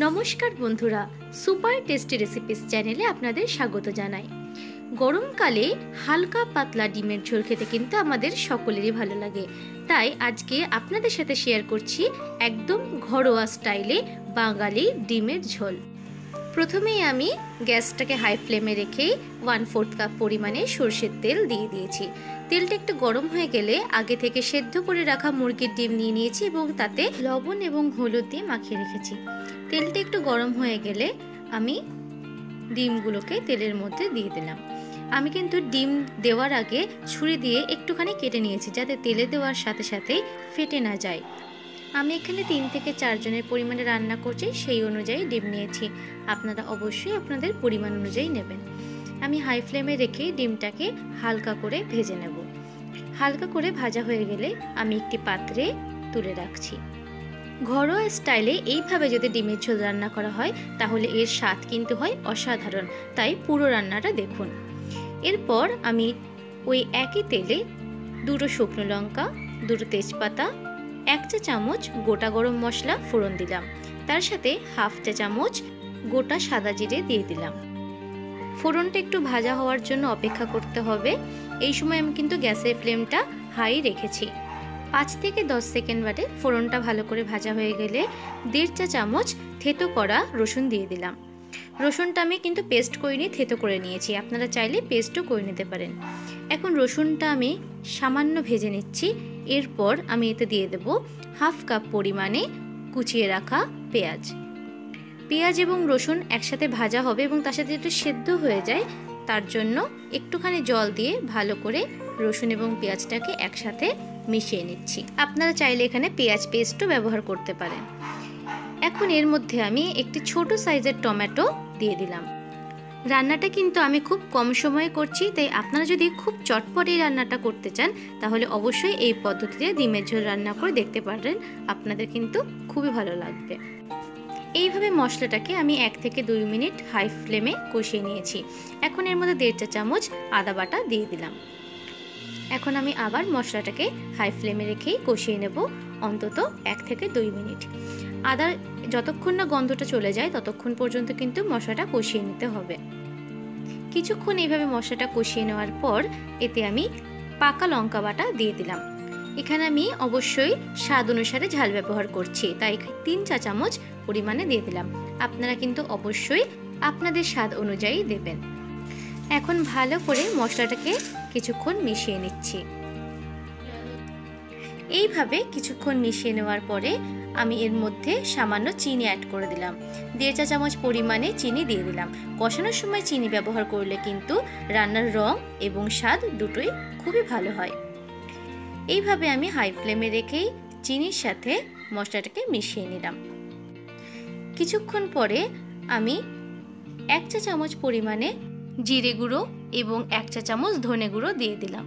নমস্কার বন্ধুরা, super tasty recipes চ্যানেলে আপনাদের স্বাগত জানাই। গরমকালে হালকা পাতলা ডিমের ঝোল খেতে কিন্তু আমাদের সকলেরই ভালো লাগে। তাই আজকে আপনাদের সাথে শেয়ার করছি একদম ঘরোয়া স্টাইলে বাঙালি ডিমের ঝোল। প্রথমেই আমি গ্যাসটাকে হাই ফ্লেমে রেখে 1/4 কাপ পরিমাণে সরষের তেল দিয়ে দিয়েছি। তেলটা একটু গরম হয়ে গেলে আগে থেকে সেদ্ধ করে রাখা মুরগির ডিম নিয়ে নিয়েছি এবং তাতে লবণ এবং হলুদ দিয়ে মাখিয়ে রেখেছি। তেলটা একটু গরম হয়ে গেলে আমি ডিমগুলোকে তেলের মধ্যে দিয়ে দিলাম। আমি কিন্তু ডিম দেওয়ার আগে ছুরি দিয়ে একটুখানি কেটে নিয়েছি যাতে তেলে দেওয়ার সাথে সাথেই ফেটে না যায়। আমি এখানে 3 থেকে 4 জনের পরিমাণে রান্না করছি, সেই অনুযায়ী ডিম নিয়েছি। আপনারা অবশ্যই আপনাদের পরিমাণ অনুযায়ী নেবেন। আমি হাই ফ্লেমে রেখে ডিমটাকে হালকা করে ভেজে নেব। হালকা করে ভাজা হয়ে গেলে আমি একটি পাত্রে তুলে রাখছি। ঘরোয়া স্টাইলে এইভাবে যদি ডিমের ঝোল রান্না করা হয় তাহলে এর স্বাদ কিন্তু হয় অসাধারণ, তাই পুরো রান্নাটা দেখুন। এরপর আমি ওই একই তেলে 2 শুকনো লঙ্কা, 2 তেজপাতা, 1 চা চামচ গোটা গরম মশলা ফোড়ন দিলাম। তার সাথে 1/2 চা চামচ গোটা সাদা জিরে দিয়ে দিলাম। ফোড়নটা একটু ভাজা হওয়ার জন্য অপেক্ষা করতে হবে। এই সময় আমি কিন্তু গ্যাসের ফ্লেমটা হাই রেখেছি। 5 থেকে 10 সেকেন্ড বাদে ফোড়নটা ভালো করে ভাজা হয়ে গেলে 1.5 চা চামচ থেতো করা রসুন দিয়ে দিলাম। রসুনটা আমি কিন্তু পেস্ট করিনি, থেতো করে নিয়েছি। আপনারা চাইলে পেস্টও করে নিতে পারেন। এখন রসুনটা আমি সামান্য ভেজে নিচ্ছি। এরপর আমি এতে দিয়ে দেব 1/2 কাপ পরিমাণে কুচিয়ে রাখা পেঁয়াজ। পেঁয়াজ এবং রসুন একসাথে ভাজা হবে এবং তার সাথে একটু সেদ্ধ হয়ে যায়, তার জন্য একটুখানি জল দিয়ে ভালো করে রসুন এবং পেঁয়াজটাকে একসাথে মিশিয়ে নিচ্ছি। আপনারা চাইলে এখানে পেঁয়াজ পেস্টও ব্যবহার করতে পারেন। এখন এর মধ্যে আমি একটি ছোট সাইজের টমেটো দিয়ে দিলাম। রান্নাটা কিন্তু আমি খুব কম সময়ে করছি, তাই আপনারা যদি খুব চটপট এই রান্নাটা করতে চান তাহলে অবশ্যই এই পদ্ধতিতে ডিমের ঝোল রান্না করে দেখতে পারেন। আপনাদের কিন্তু খুবই ভালো লাগবে। এইভাবে মশলাটাকে আমি 1 থেকে 2 মিনিট হাই ফ্লেমে কষিয়ে নিয়েছি। এখন এর মধ্যে 1.5 চা চামচ আদা বাটা দিয়ে দিলাম। এখন আমি আবার মশলাটাকে হাই ফ্লেমে রেখেই কষিয়ে নেব অন্তত 1 থেকে 2 মিনিট। আদার যতক্ষণ না গন্ধটা চলে যায় ততক্ষণ পর্যন্ত কিন্তু মশলাটা কষিয়ে নিতে হবে। কিছুক্ষণ এইভাবে মশলাটা কষিয়ে নেওয়ার পর এতে আমি পাকা লঙ্কা বাটা দিয়ে দিলাম। এখানে আমি অবশ্যই স্বাদ অনুসারে ঝাল ব্যবহার করছি, তাই 3 চা চামচ পরিমাণে দিয়ে দিলাম। আপনারা কিন্তু অবশ্যই আপনাদের স্বাদ অনুযায়ী দেবেন। এখন ভালো করে মশলাটাকে কিছুক্ষণ মিশিয়ে নিচ্ছি। এইভাবে কিছুক্ষণ মিশিয়ে নেওয়ার পরে আমি এর মধ্যে সামান্য চিনি অ্যাড করে দিলাম। 1.5 চা চামচ পরিমাণে চিনি দিয়ে দিলাম। কষানোর সময় চিনি ব্যবহার করলে কিন্তু রান্নার রং এবং স্বাদ দুটোই খুবই ভালো হয়। এইভাবে আমি হাই ফ্লেমে রেখেই চিনির সাথে মশলাটাকে মিশিয়ে নিলাম। কিছুক্ষণ পরে আমি 1 চা চামচ পরিমাণে জিরে গুঁড়ো এবং 1 চা চামচ ধনে গুঁড়ো দিয়ে দিলাম।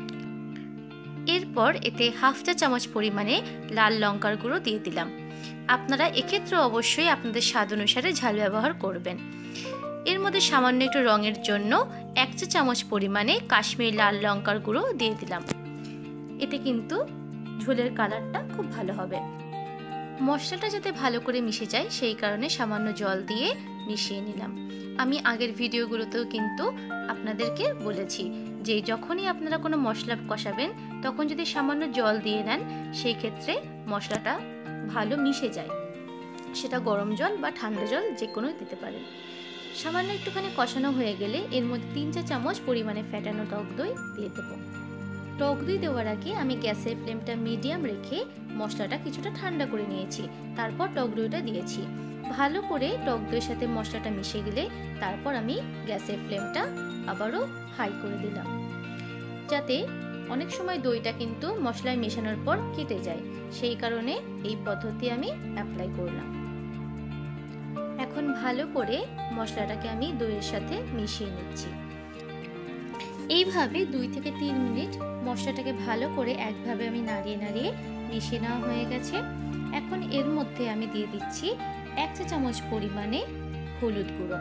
এরপর এতে 1/2 চা চামচ পরিমাণে লাল লঙ্কার গুঁড়ো দিয়ে দিলাম। আপনারা এক্ষেত্রে অবশ্যই আপনাদের স্বাদ অনুসারে ঝাল ব্যবহার করবেন। এর মধ্যে সামান্য একটু রঙের জন্য 1 চা চামচ পরিমাণে কাশ্মীরি লাল লঙ্কার গুঁড়ো দিয়ে দিলাম। এতে কিন্তু ঝোলের কালারটা খুব ভালো হবে। মশলাটা যাতে ভালো করে মিশে যায় সেই কারণে সামান্য জল দিয়ে মিশিয়ে নিলাম। আমি আগের ভিডিওগুলোতেও কিন্তু আপনাদেরকে বলেছি যে যখনই আপনারা কোনো মশলা কষাবেন তখন যদি সামান্য জল দিয়ে নেন সেই ক্ষেত্রে মশলাটা ভালো মিশে যায়। সেটা গরম জল বা ঠান্ডা জল যে কোনো দিতে পারেন। সামান্য একটুখানি কষানো হয়ে গেলে এর মধ্যে 3 চা চামচ পরিমাণে ফ্যাটানো টক দই দিয়ে দেবো। টক দই দেওয়ার আগে আমি গ্যাসের ফ্লেমটা মিডিয়াম রেখে মশলাটা কিছুটা ঠান্ডা করে নিয়েছি, তারপর টক দইটা দিয়েছি। ভালো করে টক দইয়ের সাথে মশলাটা মিশে গেলে তারপর আমি গ্যাসের ফ্লেমটা আবারও হাই করে দিলাম, যাতে অনেক সময় দইটা কিন্তু মশলায় মেশানোর পর কেটে যায়, সেই কারণে এই পদ্ধতি আমি অ্যাপ্লাই করলাম। এখন ভালো করে মশলাটাকে আমি দইয়ের সাথে মিশিয়ে নিচ্ছি। এইভাবে 2 থেকে 3 মিনিট মশলাটাকে ভালো করে একভাবে আমি নাড়িয়ে নাড়িয়ে মিশিয়ে নেওয়া হয়ে গেছে। এখন এর মধ্যে আমি দিয়ে দিচ্ছি 1 চা চামচ পরিমাণে হলুদ গুঁড়ো।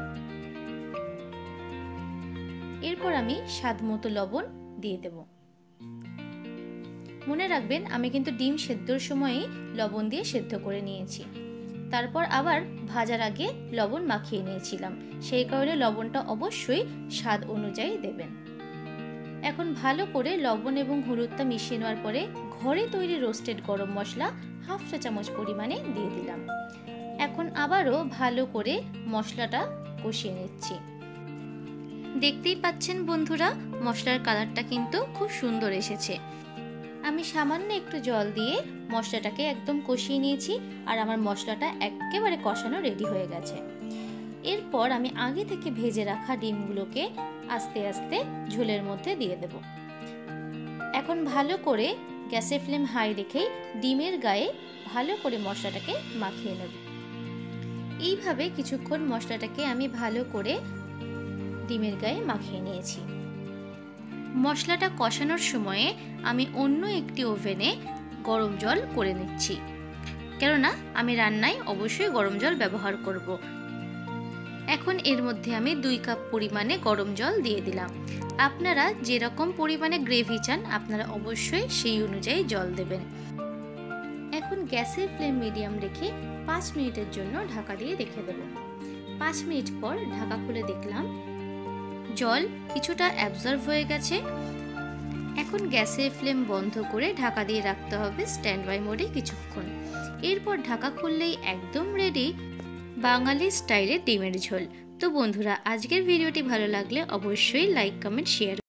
এরপর আমি স্বাদ মতো লবণ দিয়ে দেব। মনে রাখবেন আমি কিন্তু ডিম সেদ্ধর সময়ই লবণ দিয়ে সেদ্ধ করে নিয়েছি। তারপর আবার ভাজার আগে লবণ মাখিয়ে নিয়েছিলাম, সেই কারণে লবণটা অবশ্যই স্বাদ অনুযায়ী দেবেন। এখন ভালো করে লবণ এবং হলুদটা মিশিয়ে নেওয়ার পরে ঘরে তৈরি রোস্টেড গরম মশলা 1/2 চা চামচ পরিমাণে দিয়ে দিলাম। এখন আবারও ভালো করে মশলাটা কষিয়ে নিচ্ছি। দেখতেই পাচ্ছেন বন্ধুরা, মশলার কালারটা কিন্তু খুব সুন্দর এসেছে। আমি সামান্য একটু জল দিয়ে মশলাটাকে একদম কষিয়ে নিয়েছি, আর আমার মশলাটা একেবারে কষানো রেডি হয়ে গেছে। এরপর আমি আগে থেকে ভেজে রাখা ডিমগুলোকে আস্তে আস্তে ঝোলের মধ্যে দিয়ে দেব। এখন ভালো করে গ্যাসের ফ্লেম হাই রেখেই ডিমের গায়ে ভালো করে মশলাটাকে মাখিয়ে নেব। এইভাবে কিছুক্ষণ মশলাটাকে আমি ভালো করে ডিমের গায়ে মাখিয়ে নিয়েছি। মশলাটা কষানোর সময়ে আমি অন্য একটি ওভেনে গরম জল করে নিচ্ছি, কেননা আমি রান্নায় অবশ্যই গরম জল ব্যবহার করব। এখন এর মধ্যে আমি 2 কাপ পরিমাণে গরম জল দিয়ে দিলাম। আপনারা যেরকম পরিমাণে গ্রেভি চান আপনারা অবশ্যই সেই অনুযায়ী জল দেবেন। এখন গ্যাসের ফ্লেম মিডিয়াম রেখে 5 মিনিটের জন্য ঢাকা দিয়ে রেখে দেব। 5 মিনিট পর ঢাকা খুলে দেখলাম জল কিছুটা অ্যাবজর্ব হয়ে গেছে। এখন গ্যাসের ফ্লেম বন্ধ করে ঢাকা দিয়ে রাখতে হবে স্ট্যান্ড বাই মোডে কিছুক্ষণ। এরপর ঢাকা খুললেই একদম রেডি বাঙালি স্টাইলে ডিমের ঝোল। তো বন্ধুরা, আজকের ভিডিওটি ভালো লাগলে অবশ্যই লাইক, কমেন্ট, শেয়ার